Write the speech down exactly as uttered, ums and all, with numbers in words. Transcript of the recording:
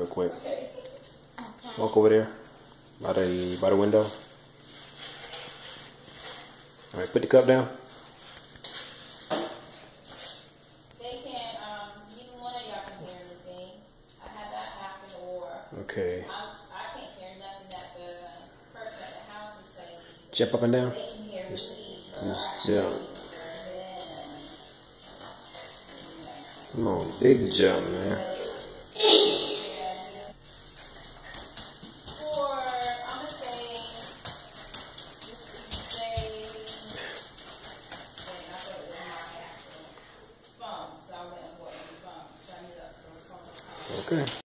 real quick. Walk over there by the by the window. All right, put the cup down. They can't. Um, neither one of y'all can hear anything. I had that happen, or Okay. I, was, I can't hear nothing that the person at the house is saying. Jump up and down. They can hear me. Just, just jump. Come on, big jump, man. Okay.